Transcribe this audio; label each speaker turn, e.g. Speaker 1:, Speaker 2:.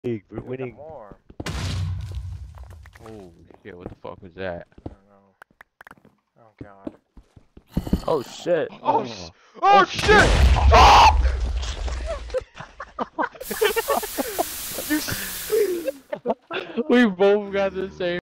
Speaker 1: We're winning.
Speaker 2: More.
Speaker 3: Oh shit, what the fuck was that?
Speaker 2: I don't know. Oh god.
Speaker 4: Oh shit.
Speaker 2: Oh,
Speaker 3: Oh,
Speaker 2: oh shit! Oh!
Speaker 3: we both got the same.